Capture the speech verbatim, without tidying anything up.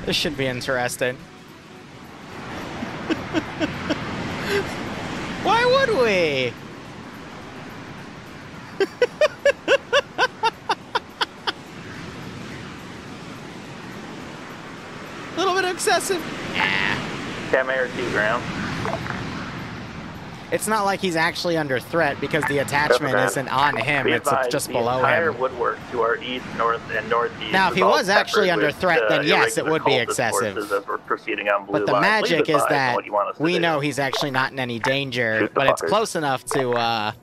This should be interesting. Why would we? A little bit excessive. Ah. Cam I receive ground. It's not like he's actually under threat because the attachment isn't on him, it's just below him. The entire woodwork to our east, north, and northeast. Now, if he was actually under threat, then yes, it would be excessive. As we're proceeding on blue but the line. magic is that we we know he's actually not in any danger, but it's close enough to uh,